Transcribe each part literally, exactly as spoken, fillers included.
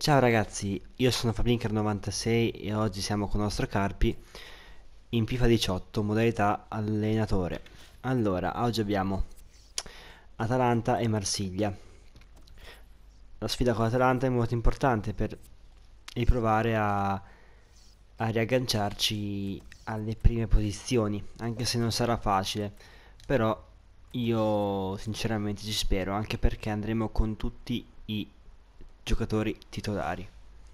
Ciao ragazzi, io sono Fablinker novantasei e oggi siamo con il nostro Carpi in FIFA diciotto, modalità allenatore. Allora, oggi abbiamo Atalanta e Marsiglia. La sfida con l'Atalanta è molto importante per riprovare a, a riagganciarci alle prime posizioni, anche se non sarà facile, però io sinceramente ci spero, anche perché andremo con tutti i giocatori titolari.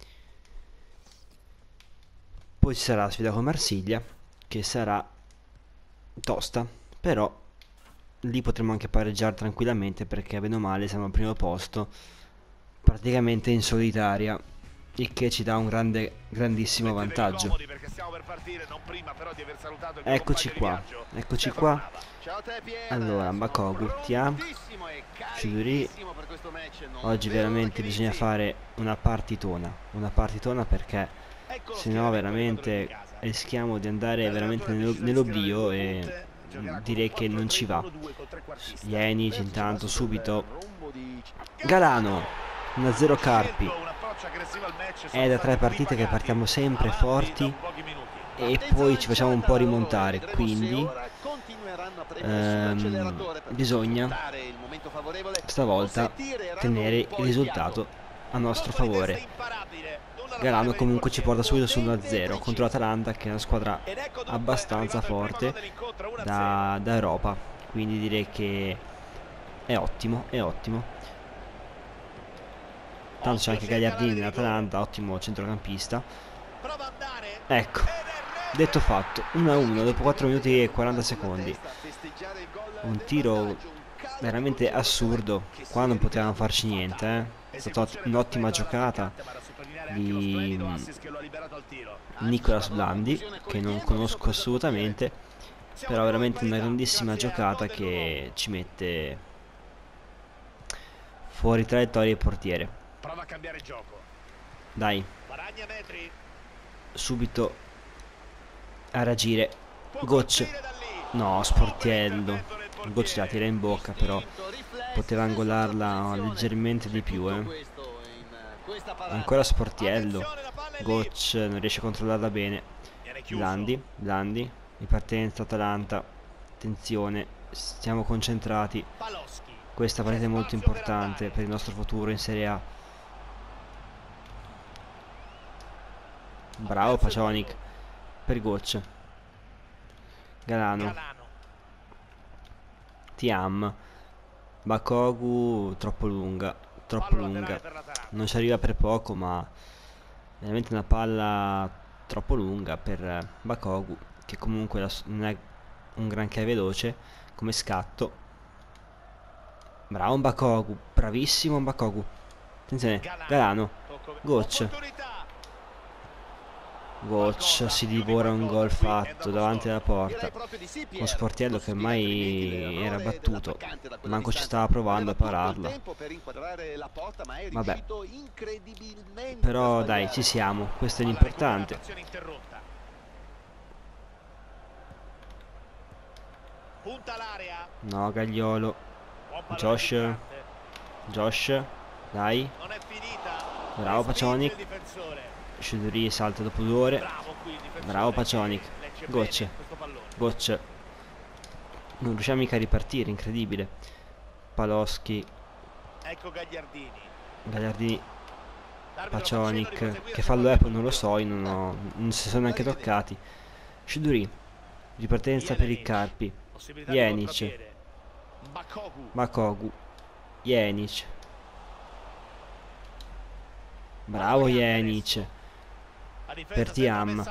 Poi ci sarà la sfida con Marsiglia, che sarà tosta, però lì potremo anche pareggiare tranquillamente perché bene o male siamo al primo posto, praticamente in solitaria, il che ci dà un grande, grandissimo vantaggio. Eccoci qua, eccoci qua. Allora, Bakogu, Tiam, Chuduri. Oggi veramente bisogna fare una partitona, una partitona perché se no veramente rischiamo di andare veramente nell'oblio e direi che non ci va. Jenic intanto subito. Galano uno a zero Carpi. È da tre partite che partiamo sempre forti e poi ci facciamo un po' rimontare, quindi ehm, bisogna stavolta tenere il risultato a nostro favore. Galano comunque ci porta subito su uno a zero contro l'Atalanta, che è una squadra abbastanza forte da, da Europa, quindi direi che è ottimo, è ottimo. Tanto c'è anche Gagliardini nell'Atalanta, ottimo centrocampista. Ecco, detto fatto, uno a uno dopo quattro minuti e quaranta secondi. Un tiro veramente assurdo, qua non potevamo farci niente, eh. È stata un'ottima giocata di Nicolas Blandi, che non conosco assolutamente, però veramente una grandissima giocata che ci mette fuori traiettoria il portiere. Dai, subito a reagire. Gocce, no, sportiello. Gocce la tira in bocca, però poteva angolarla leggermente di più, eh. Ancora sportiello. Gocce non riesce a controllarla bene. Blandi, Blandi, ripartenza Atalanta. Attenzione, stiamo concentrati. Questa partita è molto importante per il nostro futuro in Serie A. Bravo Paconic per Gocce. Galano, Tiam, Bakogu troppo lunga, troppo lunga. Non ci arriva per poco, ma veramente una palla troppo lunga per Bakogu, che comunque non è un granché veloce come scatto. Bravo Bakogu, bravissimo Bakogu. Attenzione, Galano, Gocce. Goccia si divora un gol fatto davanti alla porta con Sportiello che ormai era battuto, manco ci stava provando a pararla. Vabbè, però dai, ci siamo, questo è l'importante. No, Gagliolo. Josh, Josh, dai. Bravo Paconic. Chuduri salta dopo due ore. Bravo Paconic. Gocce, Gocce. Non riusciamo mica a ripartire, incredibile. Paloschi. Ecco Gagliardini. Gagliardini. Paconic. Che fallo è? Poi non lo so, io non, ho, non si sono neanche toccati. Chuduri. Ripartenza per i Carpi. Jenic. Bakogu. Jenic. Bravo Jenic. Per Tiam.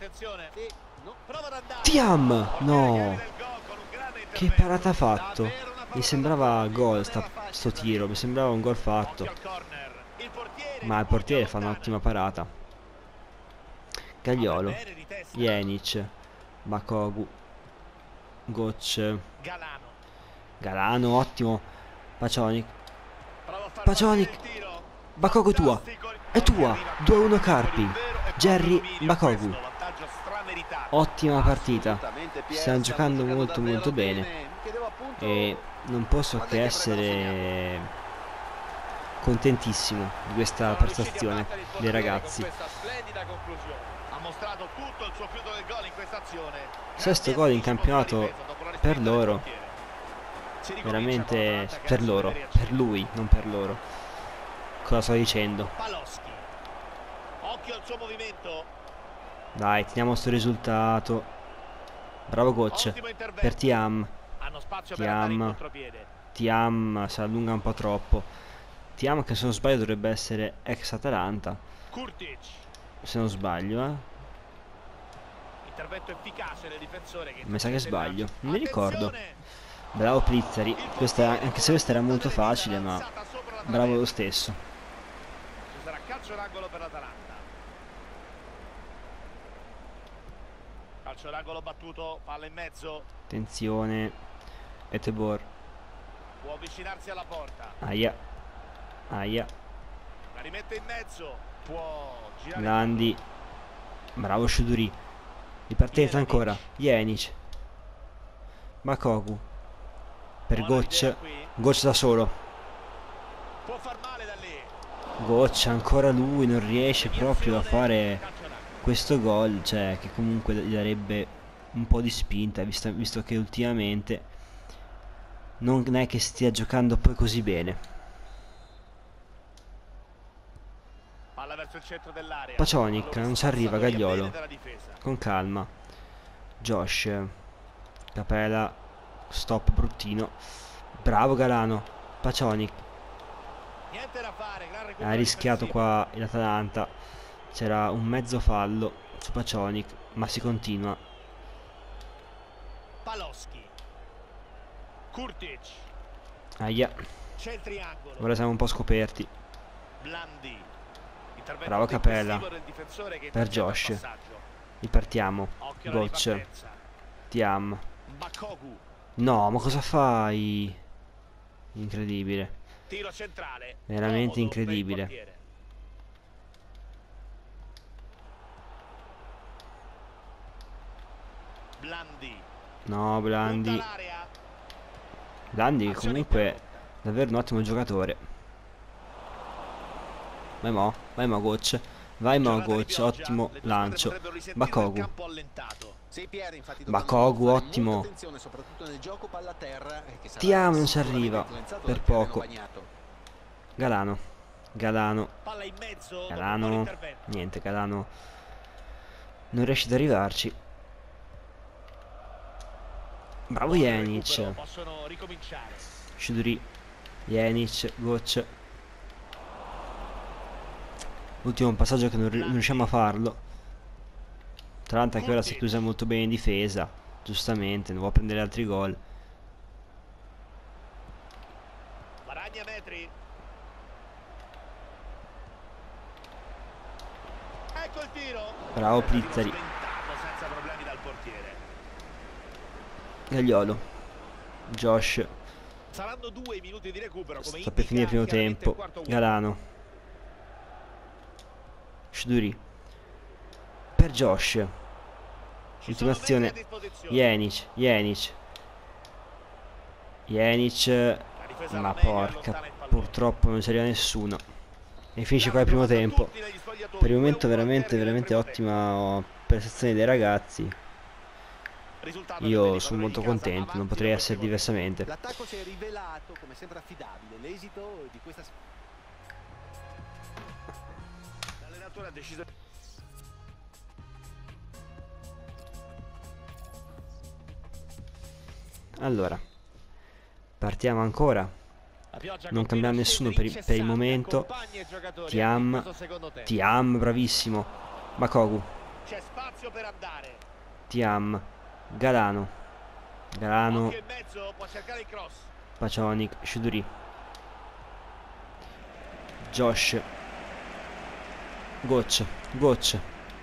Tiam! No! Che parata ha fatto? Mi sembrava gol sta, sto tiro, mi sembrava un gol fatto. Ma il portiere fa un'ottima parata. Gagliolo. Jenic. Bakogu. Gocce. Galano, ottimo. Paconic. Paconic. Bakogu tua. È tua. due a uno Carpi. Jerry Bakogu. Ottima partita. Stiamo giocando molto molto bene. E non posso che essere contentissimo di questa prestazione dei ragazzi. Ha mostrato tutto il suo fiuto del gol in questa azione. Sesto gol in campionato per loro, veramente per loro, per lui, non per loro. Cosa sto dicendo? Paloschi. Occhio al suo movimento. Dai, teniamo sto risultato. Bravo coach. Per Thiam. Hanno spazio per andare in Thiam. contropiede. Thiam si allunga un po' troppo. Thiam, che se non sbaglio dovrebbe essere ex Atalanta, Kurtic. se non sbaglio, eh. Intervento efficace del difensore che Mi sa che sbaglio, non mi ricordo. Attenzione! Bravo Plizzari. Questa, anche se questa era molto facile, ma bravo lo stesso. Ci sarà calcio d'angolo per l'Atalanta. Calcio d'angolo battuto, palla in mezzo. Attenzione. Etebor. Può avvicinarsi alla porta. Aia. Aia. La rimette in mezzo. Può girare. Landi. Bravo Shuduri. Ripartenza ancora. Jenic. Bakogu. Per Goc. Goc da solo. Può far male da lì. Goc, ancora lui non riesce proprio a fare questo gol, cioè che comunque gli darebbe un po' di spinta, visto, visto che ultimamente non è che stia giocando poi così bene. Palla verso il centro dell'area. Paconic, non ci arriva Gagliolo. Con calma. Josh. Capela. Stop bruttino. Bravo Galano. Paconic. Niente da fare, gran recupero Ha rischiato difensivo. qua l'Atalanta. C'era un mezzo fallo su Paconic, ma si continua. Paloschi. Kurtic. Aia. C'è il triangolo. Ora siamo un po' scoperti. Blandi. Intervento Bravo Capella. del difensore che Per intercetta il Josh. passaggio. Ripartiamo. Occhio alla Goc. ripartenza. Tiam. Bakogu. No, ma cosa fai? Incredibile. Tiro centrale. Veramente Comodo incredibile. per il portiere. Blandi. No, Blandi. Punta l'area. Blandi che Azione comunque è interrotta. davvero un ottimo giocatore. Vai mo, vai mo Goc. Vai mo Giornata di Goc, pioggia, ottimo le due lancio. squadre potrebbero risentire Bakogu. del campo allentato. Sì, Pier, infatti Bakogu, dobbiamo fare ottimo. molta attenzione, soprattutto nel gioco palla a terra, eh, che sarà Tiam non ci sicuramente arriva. influenzato Per dal terreno poco. bagnato. Galano. Galano. Palla in mezzo. dopo un buon Galano. intervento. Niente, Galano non riesce ad arrivarci. Bravo Buon Jenic. recupero, possono ricominciare. Shuduri. Jenic. Goc. Ultimo passaggio che non, ri- non riusciamo a farlo. Atalanta che ora si è chiusa molto bene in difesa. Giustamente, non vuole prendere altri gol. Varagna metri. Ecco il tiro. Bravo Tiro Plizzari. sventato senza problemi dal portiere. Gagliolo. Josh. Saranno due i minuti di recupero come Sta per finire il primo chiaramente tempo. il quarto uomo. Galano. Shuduri. Per Josh. Ci Ultima sono mezzi a azione. disposizione. Jenic. Jenic. Jenic. La difesa Ma alla media porca. allontana il pallone. Purtroppo non c'era nessuno. E finisce qua il primo tempo. Per il momento veramente, veramente ottima prestazione dei ragazzi. Io sono molto contento, non potrei essere diversamente. L'attacco si è rivelato come sempre affidabile. L'esito di questa L'allenatore ha deciso. Allora, partiamo ancora. La pioggia Non continua cambiamo a nessuno scendere per, per il incessante, momento. accompagna i giocatori Tiam. anche in questo secondo tempo. Tiam, bravissimo. Bakogu. C'è spazio per andare. Tiam. Galano. Galano. Occhio in mezzo, può cercare il cross. Paconic. Shuduri. Josh. Goc. Goc.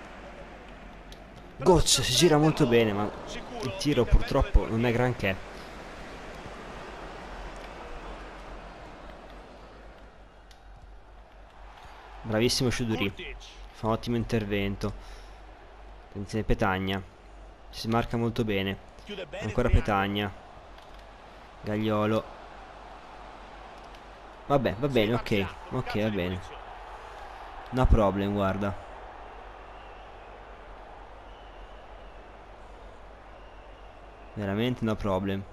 Goc si gira molto bene, ma Sicuro, il tiro intervento purtroppo del non è portiere. granché. Bravissimo Shuduri. Kurtic. Fa un ottimo intervento. Attenzione Petagna. Si marca molto bene. Chiude bene Ancora il triangolo. Petagna. Gagliolo. Vabbè, va bene, ok. Ok, va bene. No problem, guarda. Veramente no problem.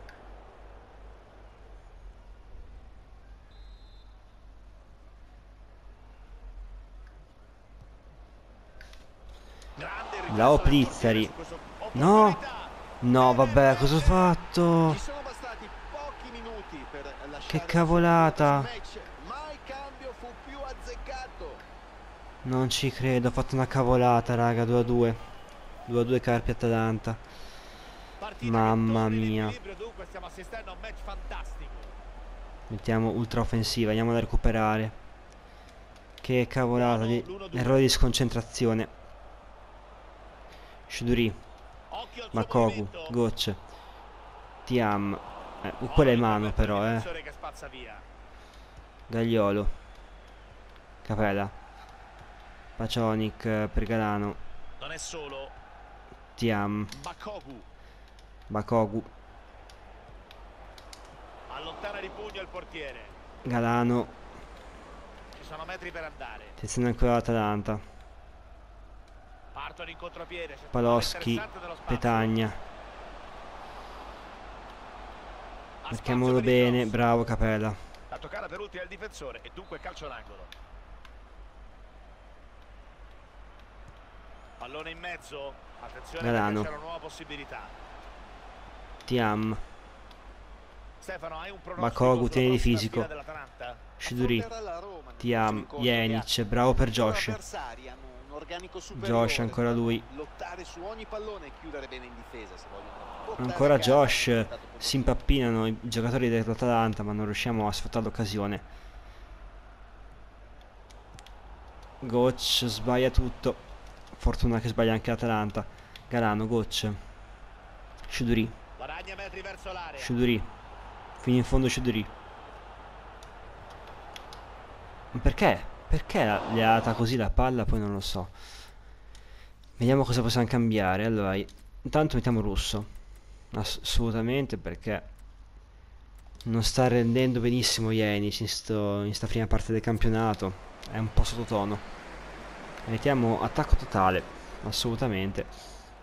Bravo Plizzari. No! No, vabbè, cosa ho fatto? Ci sono bastati pochi minuti per lasciare Che cavolata. match, ma il cambio fu più azzeccato. Non ci credo, ho fatto una cavolata, raga, due a due. due a due Carpi Atalanta. Mamma mia. Stiamo assistendo a un match fantastico. Mettiamo ultra offensiva, andiamo a recuperare. Che cavolata di errore di sconcentrazione. Shuduri, Makogu, Gocce, Tiam. Eh, quella è mano però, eh. Gagliolo, Capella, Pacionic per Galano. Non è solo Tiam, Bakogu. Bakogu, Allontana di pugno il portiere. Galano. Ci sono metri per andare. Attenzione ancora l'Atalanta. Partono in contropiede. Paloschi, Petagna. Mettiamolo bene, bravo Capella. La toccata per ultima il difensore e dunque calcio d'angolo. Pallone in mezzo. Attenzione, Galano. c'è una nuova possibilità. Tiam, Stefano, hai un pronostico Bakogu, tieni di fisico. dell'Atalanta? Shuduri, Affronterà la Roma nel Tiam, prossimo incontro Jenic, che ha bravo per i loro Josh. avversari hanno un organico superiore, Josh, ancora lui. lottare su ogni pallone e chiudere bene in difesa se vogliono portare Ancora a casa Josh. il risultato positivo. Si impappinano i giocatori dell'Atalanta, ma non riusciamo a sfruttare l'occasione. Goc sbaglia tutto. Fortuna che sbaglia anche l'Atalanta. Galano, Goc. Shuduri, Guadagna metri verso l'area. Shuduri. Fino in fondo Shuduri. Ma perché? Perché la- gli ha data così la palla? Poi non lo so. Vediamo cosa possiamo cambiare. Allora, intanto mettiamo Russo. Ass- assolutamente, perché non sta rendendo benissimo Jenic in, sto, in sta prima parte del campionato. È un po' sottotono. Mettiamo attacco totale. Assolutamente.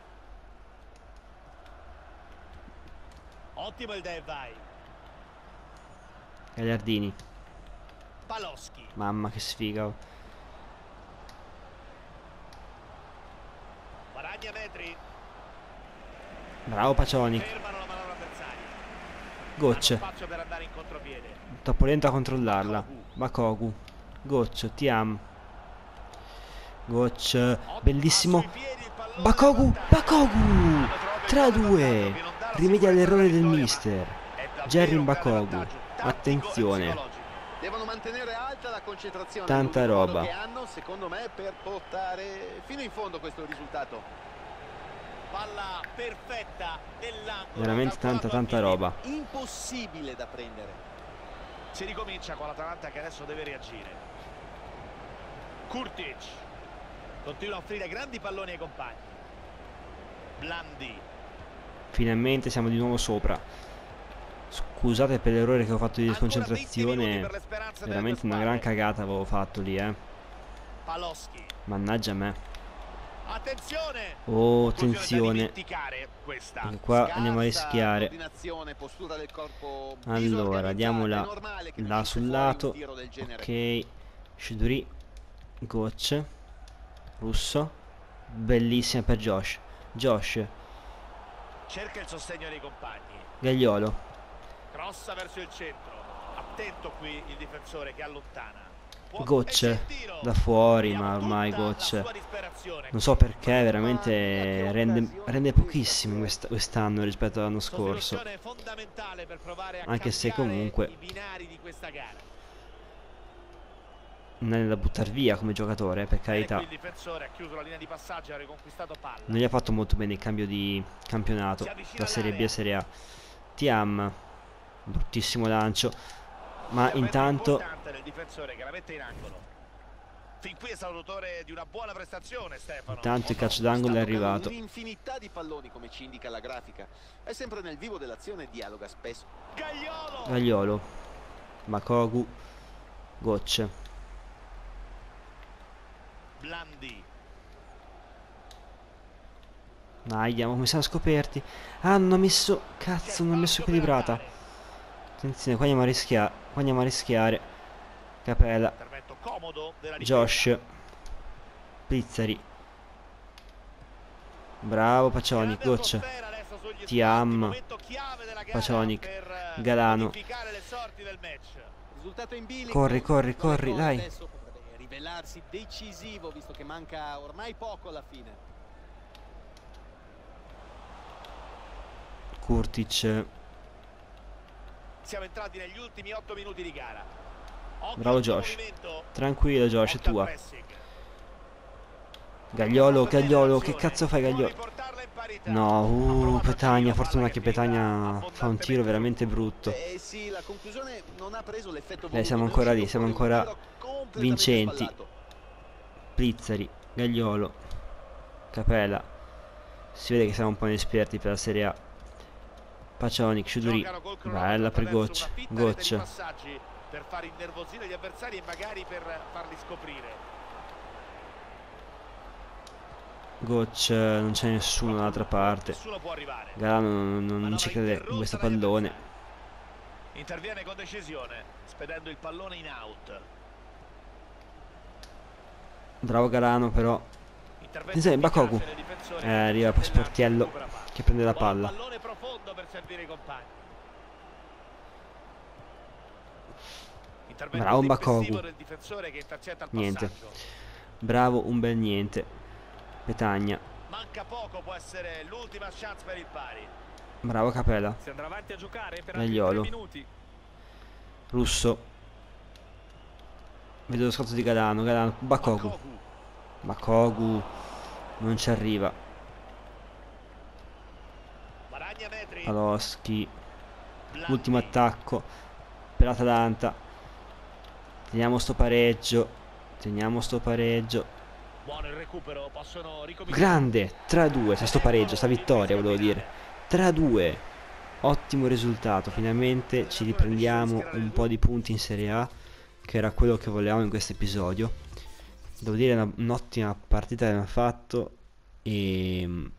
Ottimo il Del vai. Gagliardini. Paloschi. Mamma che sfiga. Guadagna metri. Bravo Pacionic. Fermano la manovra avversaria. Gocce. Hanno spazio per andare in contropiede. Troppo lento a controllarla. Bakogu. Gocce. Tiam. Gocce. Bellissimo. Sui piedi il pallone. Bakogu. Bakogu. tre a due. Rimedia all'errore del mister. Jerry Bakogu. Attenzione. Devono mantenere alta la concentrazione. Tanta l'unico modo roba. che hanno, secondo me, per portare fino in fondo questo risultato. Palla perfetta dell'angolo. Veramente tanta tanta roba. Impossibile da prendere. Si ricomincia con l'Atalanta che adesso deve reagire. Kurtic continua a offrire grandi palloni ai compagni. Blandi. Finalmente siamo di nuovo sopra. Scusate per l'errore che ho fatto di sconcentrazione. Veramente una gran cagata avevo fatto lì, eh. Paloschi. Mannaggia me. Attenzione. Oh, Occasione da attenzione. dimenticare questa. Perché qua andiamo a Scarsa rischiare. coordinazione, postura del corpo Allora, disorganizzata. diamola È normale che ne là uscisse sul fuori lato. un tiro del genere. Ok. Shuduri. Gocce. Russo. Bellissima per Josh. Josh. Cerca il sostegno dei compagni. Gagliolo. Crossa verso il centro. Attento qui il difensore che allontana. Può- Gocce. e c'è il tiro. Da fuori, Vediamo ma ormai tutta la Gocce. sua disperazione. Non so perché, veramente rende, rende pochissimo quest- quest'anno rispetto all'anno scorso. Sostituzione fondamentale per provare a Anche se cambiare comunque i binari di questa gara. non è da buttare via come giocatore, eh, per E carità. qui il difensore ha chiuso la linea di passaggio e ha riconquistato palla. Non gli ha fatto molto bene il cambio di campionato Si avvicina da Serie B a all'area. Serie A. Tiam. Bruttissimo lancio. Ma Intervento intanto importante del difensore che la mette in angolo. Fin qui è stato autore di una buona prestazione, Stefano. Intanto il calcio d'angolo è Sta toccando arrivato. Un'infinità di palloni, come ci indica la grafica. È sempre nel vivo dell'azione e dialoga spesso. Gagliolo. Gagliolo. Makogu. Gocce. Blandi. Dai, andiamo, come siamo scoperti. Ah, non ho messo... Cazzo, non ho messo equilibrata. Attenzione, qua andiamo a rischiare. Qua andiamo a rischiare. Capella. Intervento comodo della Josh. Pizzari. Bravo Pacionic, Goccia. Tiam. Pacionic. Galano. Corri, corri, corri, dai. Adesso potrebbe rivelarsi decisivo visto che manca ormai poco alla fine. Kurtic. Siamo entrati negli ultimi otto minuti di gara. Occhio Bravo al Josh. movimento. Tranquillo Josh, è Occhio al tua. pressing. Gagliolo, Gagliolo, che cazzo fai Può Gagliolo? riportarla in parità. No, Ha uh, provato Petagna, Giro a fortuna farla che che Petagna finiva fa un tiro abbondantemente veramente brutto. Eh sì, la conclusione non ha preso l'effetto Dai, siamo voluto, ancora ne è lì, uscito siamo fuori un ancora tiro completamente vincenti. sballato. Plizzari, Gagliolo, Capella. Si vede che siamo un po' inesperti per la Serie A. Pacionic, Sciuduri. Giocano col Bella per cronometro Goccia. attraverso una fitta rete di Goccia. passaggi per far innervosire gli avversari e magari per farli scoprire. Goccia, non c'è nessuno dall'altra parte. Nessuno può arrivare. Galano non, non Manovra ci crede in interrotta questo dagli pallone. avversari. Interviene con decisione, spedendo il pallone in out. Bravo Galano però. Attenzione, Bakogu. Eh, arriva poi Sportiello che prende la palla. Pallone profondo per servire i compagni. Intervento Bravo difensivo Bakogu. del difensore che intercetta il Niente. passaggio. Bravo, un bel niente. Petagna. Manca poco, può essere l'ultima chance per il pari. Bravo Capella. Si andrà avanti a giocare per Gagliolo. altri tre minuti. Russo. Vedo lo scatto di Galano. Galano. Bakogu. Bakogu. Bakogu. Non ci arriva. Guadagna metri. Paloschi. Blandi. Ultimo attacco per l'Atalanta. Teniamo sto pareggio. Teniamo sto pareggio. Buono il recupero, possono ricominciare. Grande. tre a due. Sta sto pareggio. Sta vittoria volevo dire. tre a due. Ottimo risultato. Finalmente ci riprendiamo un po' di punti in Serie A, che era quello che volevamo in questo episodio. Devo dire una- un'ottima partita che abbiamo fatto. E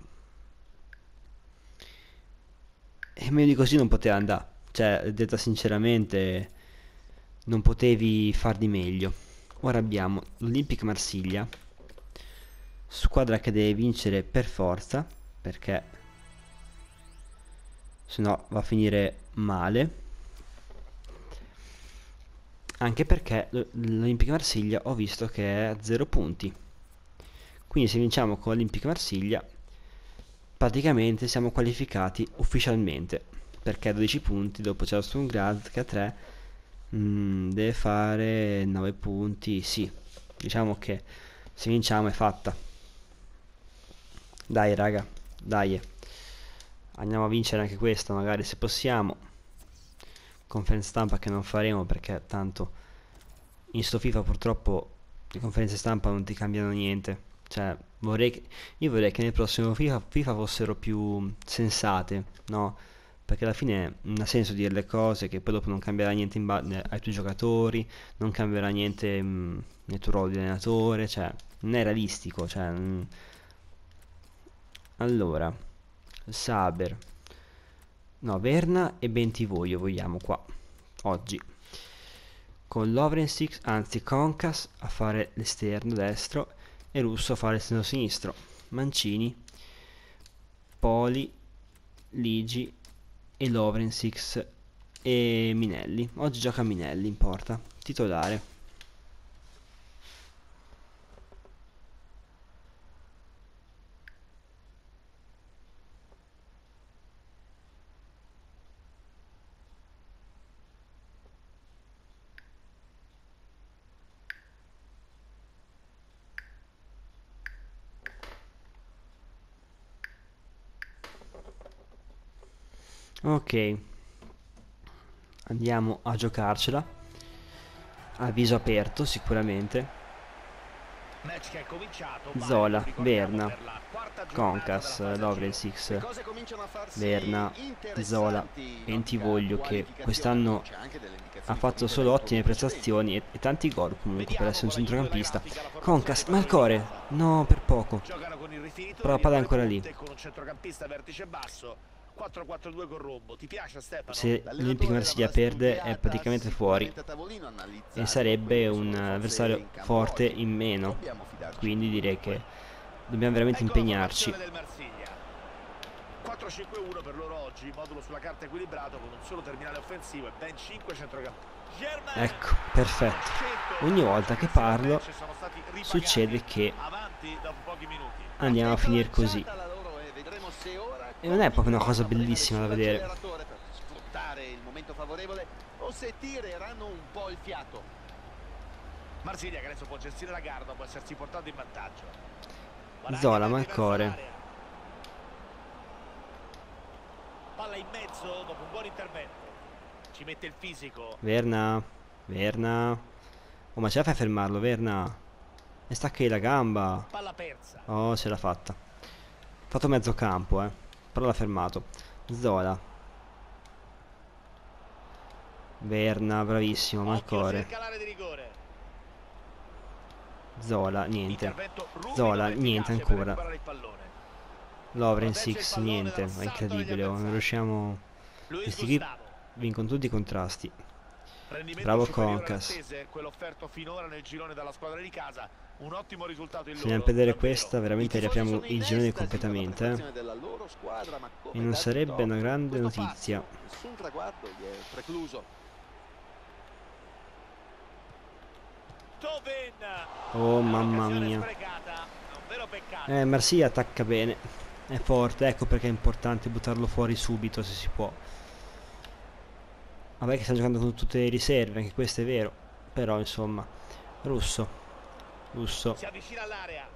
E meglio di così non poteva andare. Cioè, detta sinceramente, non potevi far di meglio. Ora abbiamo l'Olympique Marsiglia, squadra che deve vincere per forza, perché se no va a finire male. Anche perché l- l'Olympique Marsiglia ho visto che è a zero punti. Quindi se vinciamo con l'Olympique Marsiglia praticamente siamo qualificati ufficialmente, perché a dodici punti, dopo c'è lo Sturm Graz che a tre mm, deve fare nove punti. Sì, diciamo che se vinciamo è fatta. Dai raga, dai, andiamo a vincere anche questa, magari se possiamo. Conferenza stampa che non faremo, perché tanto in sto FIFA purtroppo le conferenze stampa non ti cambiano niente. Cioè, vorrei che, io vorrei che nel prossimo FIFA, FIFA fossero più sensate, no? Perché alla fine non ha senso dire le cose che poi dopo non cambierà niente in ba- ne- ai tuoi giocatori, non cambierà niente mh, nel tuo ruolo di allenatore, cioè non è realistico, cioè, mh. Allora, Saber, no, Verna e Bentivoglio vogliamo qua oggi, con Lovren-Six, anzi Concas a fare l'esterno destro e Russo a fare l'esterno sinistro, Mancini, Poli, Ligi e Lovren-Six e Minelli. Oggi gioca Minelli in porta, titolare. Ok, andiamo a giocarcela a viso aperto sicuramente. Match che è cominciato. Zola, Ricordiamo Verna, per la quarta giornata Concas, della fase Lovren gironi. Six, Cose cominciano a farsi Verna, interessanti Zola in e ottica Entivoglio, che qualificazione. quest'anno C'è anche delle indicazioni ha fatto fornite solo dai ottime pochi precedenti. prestazioni e, e tanti gol comunque per Vediamo essere un con l'aiuto della centrocampista. grafica la formazione Concas, dei padroni di Malcore, casa. no, per poco. Giocano con il rifinitore Però la di palla è Andrea ancora lì. Conte con un centrocampista vertice basso. quattro quattro due con rombo. Ti piace, Stefano? Se l'Olympique Marsiglia perde è praticamente fuori e sarebbe un avversario forte in meno, quindi direi che dobbiamo veramente Ecco la impegnarci. formazione del Marsiglia. quattro cinque uno per loro oggi, modulo sulla carta equilibrato con un solo terminale offensivo e ben cinque centrocampisti. Ecco, perfetto. Ogni volta che parlo succede che andiamo a finire così. E non è proprio una cosa bellissima da vedere. Sfruttare il momento favorevole o se tireranno un po' il fiato. Marsiglia che adesso può gestire la gara, può essersi portato in vantaggio. Guadagna Zola, verso Malcore. l'area. Palla in mezzo dopo un buon intervento. Ci mette il fisico. Verna, Verna. Oh, ma ce la fai a fermarlo, Verna? E stacchi la gamba. Palla persa. Oh, ce l'ha fatta. Fatto mezzo campo, eh. Però l'ha fermato. Zola. Verna, bravissimo, Malcore. Occhio, cerca l'area di rigore. Zola, niente. Intervento ruvido Zola, ed niente efficace per ancora. recuperare il pallone. Lovren Protegge il Six, pallone niente. È dall'assalto incredibile, degli oh, non riusciamo. Luis Questi qui Gustavo. vincono tutti i contrasti. Rendimento Bravo superiore Concas. alle attese, quello offerto finora nel girone dalla squadra di casa. Un ottimo risultato in Se andiamo loro, a vedere davvero. questa, veramente riapriamo il girone completamente, eh. E non sarebbe una grande notizia. Nessun traguardo gli è precluso. Toven. Oh mamma Occasione mia. sprecata, un vero peccato. Eh, Marsiglia attacca bene. È forte, ecco perché è importante buttarlo fuori subito se si può. Vabbè che sta giocando con tutte le riserve, anche questo è vero. Però insomma. Russo. Russo. Si avvicina all'area.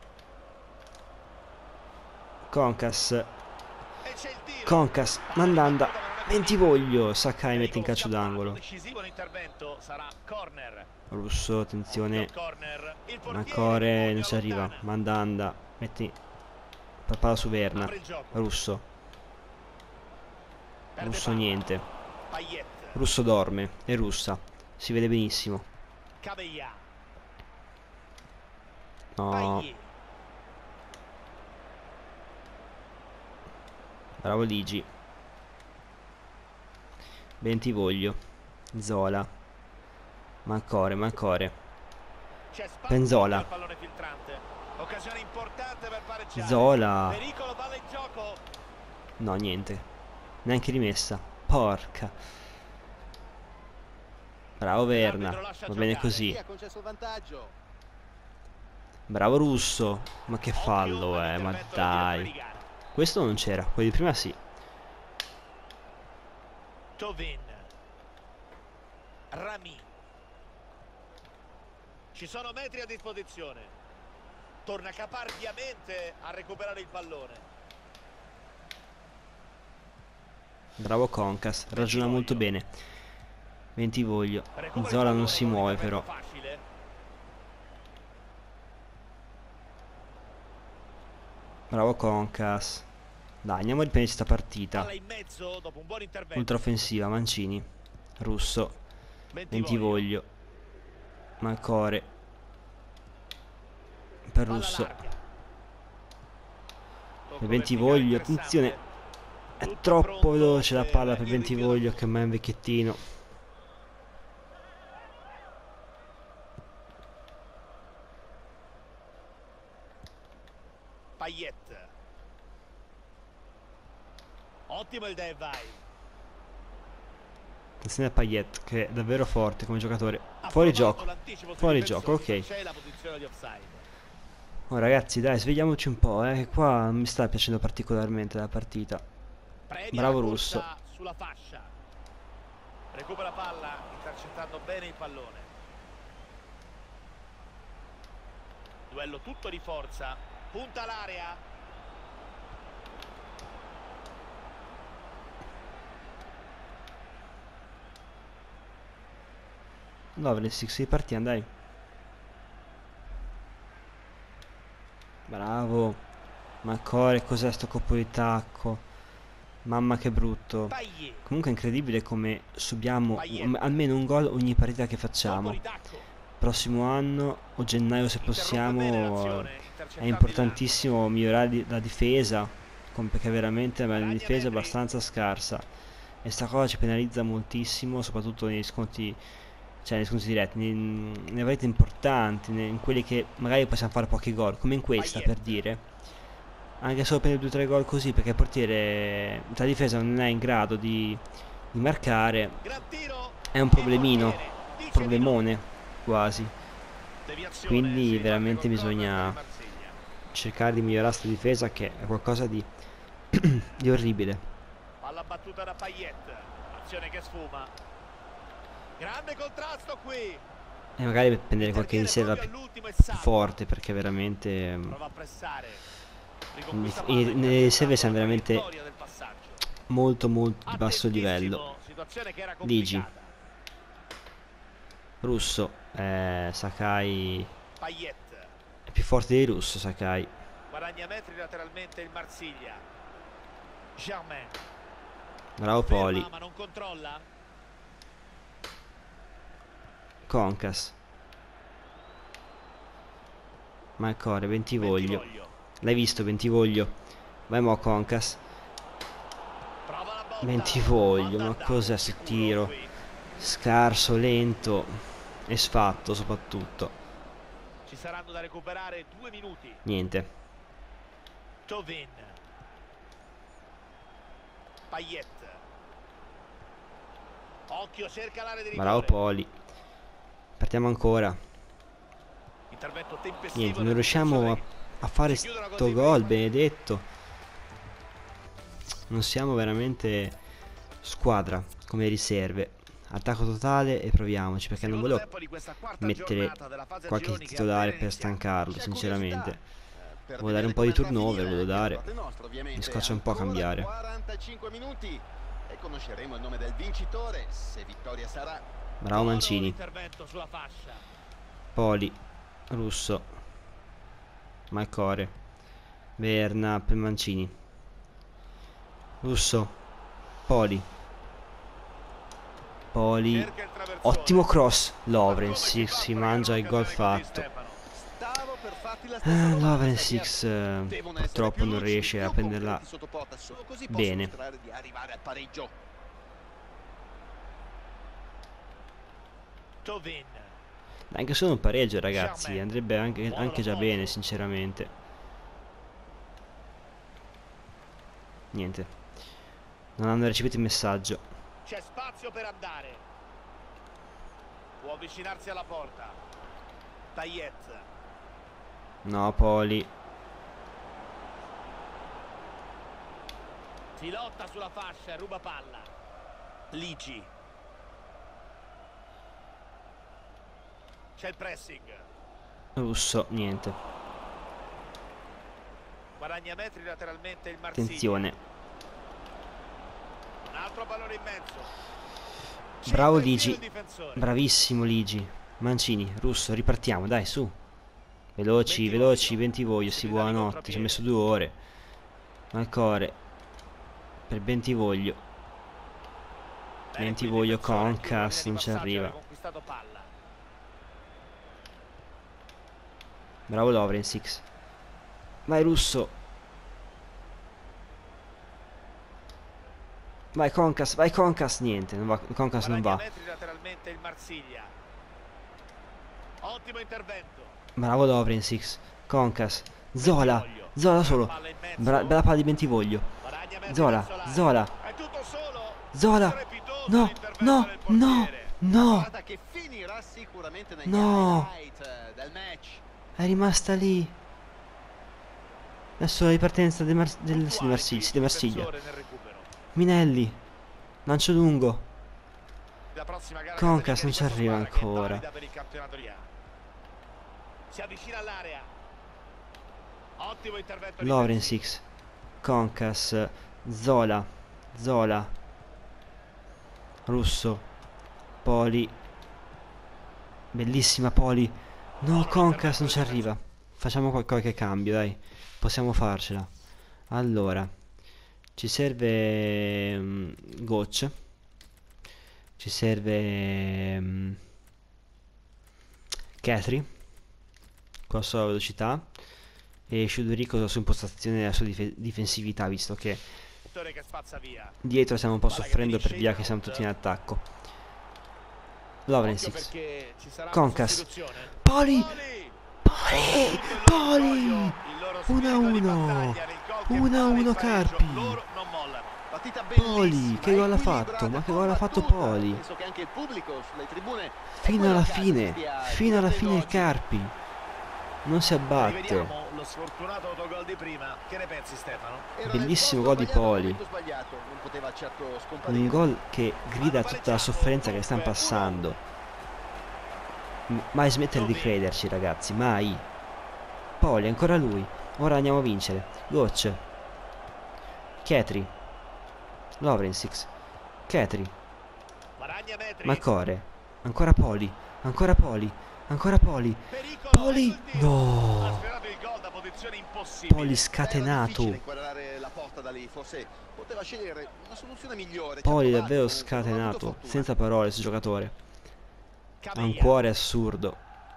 Concas. E c'è il tiro. Concas. Mandanda. Bentivoglio. Sakai mette in calcio d'angolo. Decisivo l'intervento, sarà corner. Russo, attenzione. Corner. Il portiere Malcore non ci arriva. allontana. Mandanda. Metti. Palla su Verna. Apre il gioco. Russo. Perde Russo palla. niente. Payet. Russo dorme. È russa. Si vede benissimo. Cabella. No. Payet. Bravo Ligi. Bentivoglio. Zola. Malcore, Malcore. C'è spazio Penzola. per il pallone filtrante. Occasione importante per pareggiare. Zola. Pericolo, palla in gioco. No, niente. Neanche rimessa. Porca. Bravo Verna. Va bene così. Chi ha concesso il vantaggio? Bravo Russo. Ma che Occhio fallo, eh. Ma all'intervento del direttore dai. di gara. Questo non c'era. Quello di prima sì. Tovin. Rami. Ci sono metri a disposizione. Torna caparbiamente a recuperare il pallone. Bravo Concas. Ragiona molto bene. Bentivoglio. Recupera il Zola non pallone si con un muove intervento però. facile. Bravo Concas. Dai, andiamo a riprendere sta partita. Palla in mezzo dopo un buon intervento. Ultra offensiva. Mancini. Russo. Bentivoglio. Malcore. Per Palla Russo. larga. Per Tocco Bentivoglio. verticale Attenzione. interessante. È Tutto troppo pronto veloce la per palla per il rinvio Bentivoglio da che ormai è un vecchiettino. Payet. Ottimo il dive vai. Attenzione a Payet che è davvero forte come giocatore. Fuori gioco. Fuori gioco, ok. C'è la posizione di offside. Oh ragazzi dai, svegliamoci un po', eh. Che qua non mi sta piacendo particolarmente la partita. Premia Bravo la Russo. corsa sulla fascia. Recupera palla intercettando bene il pallone. Duello tutto di forza. Punta l'area. Lovren Six, ripartiamo dai. Bravo. Ma core, cos'è sto colpo di tacco? Mamma che brutto. Payet. Comunque è incredibile come subiamo Payet. um, almeno un gol ogni partita che Colpo facciamo. di tacco. Prossimo anno o gennaio se Interrompe bene possiamo, l'azione, eh, è intercettando importantissimo migliorare di- la difesa, com- perché veramente la Guadagna difesa è metri. abbastanza scarsa e sta cosa ci penalizza moltissimo, soprattutto negli sconti, cioè negli sconti diretti, nei- nelle partite importanti, ne- in quelli che magari possiamo fare pochi gol, come in questa per Payet. dire. Anche solo per due o tre gol così, perché il portiere, la difesa non è in grado di, di marcare, Gran tiro. è un Il problemino, portiere dice di no. problemone quasi. Deviazione, Quindi si parte veramente col corner bisogna del cercare di migliorare sta difesa che è qualcosa di, di orribile. Palla battuta da Payet. Azione che sfuma. Grande contrasto qui. E magari prendere qualche riserva più, più forte, perché veramente mm, Prova a pressare. in Riconquista dif- palla, i- nelle riserve siamo la veramente vittoria del passaggio. molto molto di basso livello. Attentissimo, situazione che era Ligi. complicata. Russo, eh, Sakai Payet. è più forte di Russo, Sakai. Guadagna metri lateralmente il Marsiglia. Germain. Bravo Ferma, Poli. ma non controlla. Concas. Malcore, Bentivoglio. Bentivoglio. L'hai visto Bentivoglio? Vai mo Concas. Prova la botta. Bentivoglio, ma Manda cos'è down, sto sicuro tiro? qui. Scarso, lento e sfatto soprattutto. Ci saranno da recuperare due minuti. Niente. Tovin. Payet. Occhio, cerca l'area di rigore. Bravo Poli. Partiamo ancora. Intervento tempestivo Niente, non del riusciamo a, difensore. a fare Si chiudono sto così gol, questi benedetto. Non siamo veramente squadra come riserve. Attacco totale e proviamoci, perché non Secondo volevo tempo di questa quarta mettere giornata della fase a qualche gironi che titolare appena per iniziata. stancarlo, C'è sinceramente. curiosità, eh, per Volevo dare un po' di vedere come turnover, andrà a volevo finire, dare. anche da parte nostra, ovviamente. Mi scoccia un po' Ancora cambiare. quarantacinque minuti e conosceremo il nome del vincitore, se vittoria sarà. Bravo Buono Mancini. l'intervento sulla fascia. Poli. Russo. Malcore. Berna per Mancini. Russo. Poli. Poli. Cerca il traversone. Ottimo cross. Lovren Ma come si, fa si a mangia il gol occasione così, fatto. Stefano? Stavo per farti la stessa Ah, domanda, Lovren Xavier. Six eh, Devono essere purtroppo più non lucidi, riesce più a prenderla concreti sotto porta, solo così possono bene. sperare di arrivare al pareggio. Tovin. Anche solo un pareggio, ragazzi, Germain. andrebbe anche, Buono anche già l'appoggio. bene, sinceramente. Niente. Non hanno recepito il messaggio. C'è spazio per andare. Può avvicinarsi alla porta. Payet. No, Poli. Si lotta sulla fascia, ruba palla. Ligi. C'è il pressing. Russo, niente. Guadagna metri lateralmente il Marsiglia. Attenzione. Un altro pallone in mezzo. Bravo Centra il tiro Ligi. il difensore. Bravissimo Ligi. Mancini, Russo, ripartiamo, dai, su. Veloci, Bentivoglio. veloci, Bentivoglio, Si sì, vede di buonanotte, ci ho contropiede. messo due ore. Malcore. Per Bentivoglio. Bene, Bentivoglio, qui il difensore, Concas, chiude non la ci linea di arriva. passaggio, ha conquistato palla. Bravo Lovren Six. Vai Russo. Vai Concas, vai Concas, niente, non va, Concas non Guadagna va. metri lateralmente il Marsiglia. Ottimo intervento. Bravo Lovren Six. Concas. Zola. Zola solo. Palla in mezzo. Bra bella palla di Bentivoglio. Guadagna metri Zola, verso l'area. Zola. È tutto solo. Zola. Strepitoso No, l'intervento no, del no, portiere. no. Guarda che finirà sicuramente negli No. highlight eh, del match. È rimasta lì. Adesso la ripartenza del, Mar del, sì, del Marsiglia, sì, del Marsiglia. Difensore nel recupero. Minelli. Lancio lungo. La prossima gara Concas che non ci arriva squadra che è ancora. valida per il campionato di A. Si avvicina all'area. Ottimo intervento Lovren difensivo. Six. Concas. Zola. Zola. Russo. Poli. Bellissima Poli. No, Concas non ci arriva. facciamo qual- qualche cambio, dai. Possiamo farcela. Allora, ci serve um, Ghost. Ci serve um, Catry con la sua velocità e Shuduri con la sua impostazione e la sua dif difensività, visto che Che spazza via. dietro stiamo un po' Palla che soffrendo per finisce via in che siamo out. tutti in attacco. Occhio Lovrensis, perché ci sarà una Concas, sostituzione. Poli, Poli! Poli, Poli, uno a uno, uno a uno Carpi. Loro non mollano. Partita Poli, bellissima, che gol ha equilibrata, fatto? Ma che gol ha fatto combattuta. Poli? Penso che anche il pubblico sulle tribune è Fino quello alla che fine, stia fino alla fine il divertendo oggi. Carpi non si abbatte. Rivediamo lo sfortunato autogol di prima. Che ne pensi, Stefano? Era nel Bellissimo posto gol di sbagliato, al Poli. momento sbagliato, non poteva certo scomparire. Un gol che grida tutta la sofferenza che stanno passando. M- Mai smettere di crederci, ragazzi, mai. Poli, ancora lui. Ora andiamo a vincere. Ghost, Catry, Lovrensis, Catry, Guadagna metri. Macore, ancora Poli, ancora Poli, ancora Poli. Pericolo, Poli, ecco il tiro. Ha no. sfiorato il gol da posizione impossibile. Poli Era scatenato. difficile inquadrare la porta da lì, forse poteva scegliere una soluzione migliore. Poli ci ha provato, davvero comunque, non ha avuto scatenato. fortuna. Senza parole su giocatore. Ha un Cabella. cuore assurdo.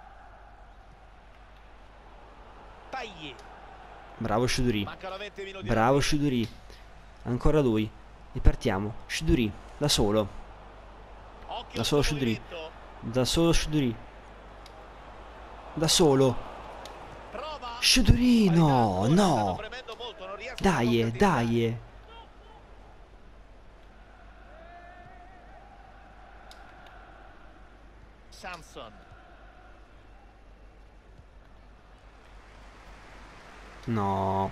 Tagli. Bravo Shuduri. Mancano venti minuti. Bravo Shuduri. Ancora lui. Ripartiamo. Shuduri. Da solo. Occhio Da solo al Shuduri. movimento. Da solo Shuduri. Da solo. Prova. Shuduri. No, Stanno no. premendo molto, non riescono a Dai, concretizzare. dai. Samson. No.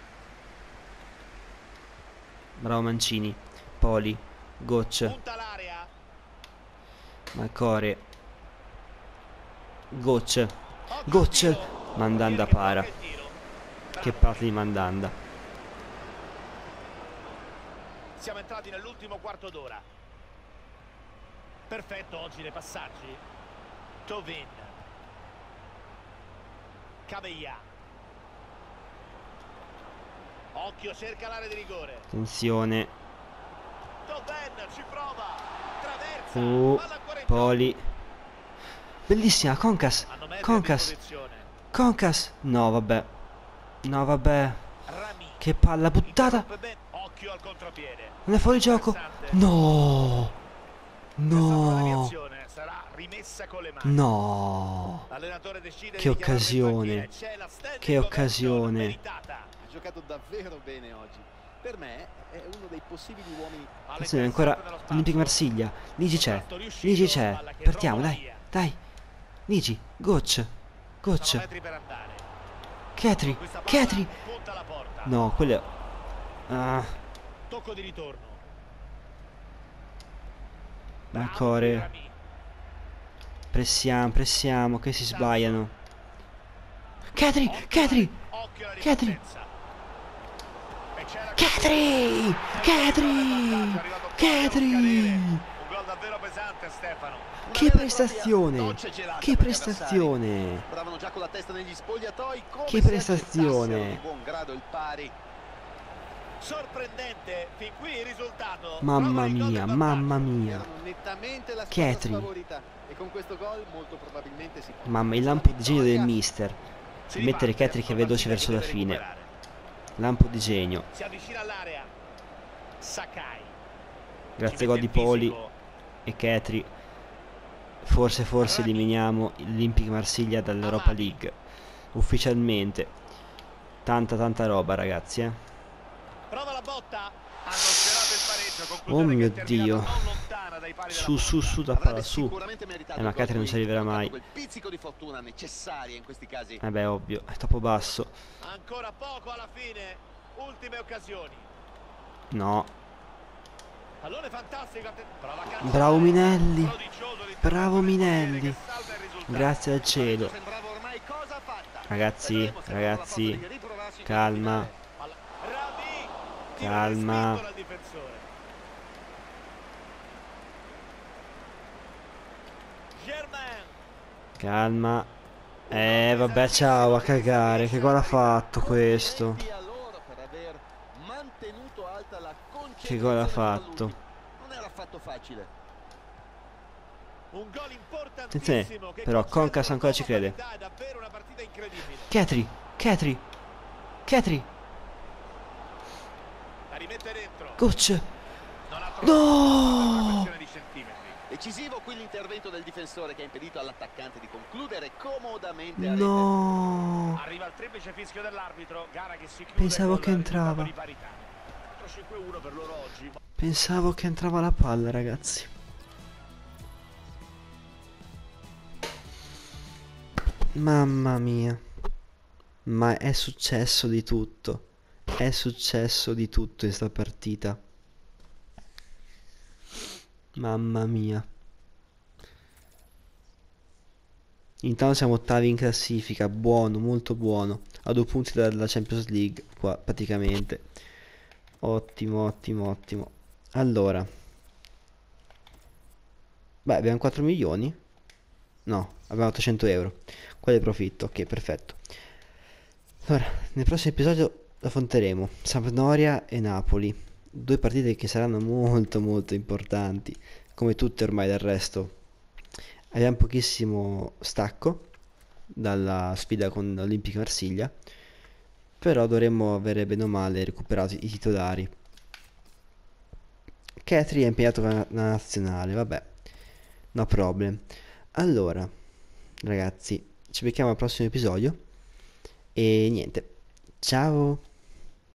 Bravo Mancini. Poli. Gocce. Punta l'area. Macore. Gocce. Occhio al Gocce. tiro. Mandanda Portiere che para. blocca il tiro. Che Bravo. parte di Mandanda. Siamo entrati nell'ultimo quarto d'ora. Perfetto oggi nei passaggi. Tovin. Cabella. Occhio, cerca l'area di rigore. Attenzione. Tovin ci prova. Traversa. Uh, Palla ancora in Poli. Bellissima. Concas. gioco. Hanno metri a Concas. disposizione. Concas. No, vabbè. No, vabbè. Rami. Che palla buttata. Interrompe ben. Occhio al contropiede. Non è fuori gioco. No. Questa buona No. reazione sarà rimessa con le mani. No. L'allenatore decide Che di chiamarlo in occasione. panchina. C'è la standing Che ovation occasione. meritata. Ha giocato davvero bene oggi. Per me è uno dei possibili uomini. Attenzione, ancora Olympique Marsiglia. Ligi c'è. Ligi c'è. Partiamo, dai. Dai. Ligi. Gocce. Gocce. metri per andare. Catry. Questa palla Catry. punta alla porta. No, quello è... Ah. Tocco di ritorno. Bravo Macore. Rami. Pressiamo, pressiamo, che si sbagliano. Catry. Occhio Catry. alla- occhio alla Catry. ripartenza. E c'è la Catry. Catry. Catry. Un gol davvero pesante, Stefano. Una Che vera e prestazione. propria doccia gelata Che per gli prestazione. avversari. Stavano già con la testa negli spogliatoi. Come Che se prestazione. accettassero di buon grado il pari. Sorprendente, fin qui il risultato. Mamma Trova il gol mia, del mamma vantaggio. mia. Erano nettamente la squadra Catry. sfavorita e con questo gol molto probabilmente si può. Mamma, il lampo di genio del mister. Si Mettere riparte, Catry che è veloce Marsiglia verso che la deve fine. recuperare. Lampo di genio. Si avvicina all'area. Sakai. Grazie Ci a gol di mette il Poli fisico. e Catry. Forse, forse eliminiamo l'Olympique Marsiglia dall'Europa League. Ufficialmente. Tanta, tanta roba, ragazzi, eh. Prova la botta. Hanno sfiorato il pareggio. Oh Conclusione mio che è terminata Dio. non lontana dai pali della Su, su, porta. su, da Avrebbe palla, su. sicuramente meritato Eh, ma il gol Catry non ci qui, arriverà ha mai. quel pizzico di fortuna necessaria in questi casi. Eh beh, ovvio, è troppo basso. Ancora poco alla fine. Ultime occasioni. No. Pallone fantastico. atten- Prova a calciare. Bravo Minelli. Prodigioso l'intervento Bravo del portiere Minelli. che salva il risultato. Grazie al cielo. Sembrava ormai cosa fatta. Ragazzi, Vedremo se avrà la ragazzi, forza di riprovarsi in calma. finale. Palla- Rami. Tiro Calma. respinto dal difensore. Germain. Calma. Eh vabbè, ciao, a cagare. Che gol ha fatto questo? Che gol ha fatto? Non era affatto facile. Un gol Attenzione, importantissimo che però concede Concas una ancora ci nuova crede. parità, è davvero una partita incredibile. Ketri, Ketri, Ketri, La rimette dentro. coach. Non ha trovato No! una questione di centimetri. Decisivo qui l'intervento del difensore che ha impedito all'attaccante di concludere comodamente a rete. No! Arriva il triplice fischio dell'arbitro, gara che si chiude Pensavo col che entrava. risultato di parità. quattro cinque uno per loro oggi. Pensavo che entrava la palla, ragazzi. Mamma mia. Ma è successo di tutto. È successo di tutto in sta partita. Mamma mia. Intanto siamo ottavi in classifica. Buono, molto buono. A due punti dalla Champions League. Qua, praticamente. Ottimo, ottimo, ottimo. Allora. Beh, abbiamo quattro milioni. No, abbiamo ottocento euro. Qual è il profitto? Ok, perfetto. Allora, nel prossimo episodio affronteremo Sampdoria e Napoli. Due partite che saranno molto molto importanti. Come tutte ormai del resto. Abbiamo pochissimo stacco dalla sfida con l'Olympique Marsiglia. Però dovremmo avere bene o male recuperato i titolari. Ketri è impegnato con la la nazionale, vabbè. No problem. Allora, ragazzi, ci becchiamo al prossimo episodio. E niente. Ciao!